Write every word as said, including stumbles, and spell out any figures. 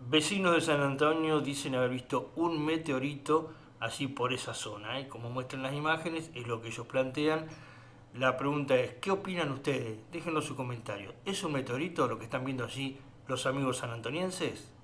Vecinos de San Antonio dicen haber visto un meteorito allí por esa zona, ¿eh? Como muestran las imágenes, es lo que ellos plantean. La pregunta es, ¿qué opinan ustedes? Déjenos su comentario. ¿Es un meteorito lo que están viendo allí los amigos sanantonienses?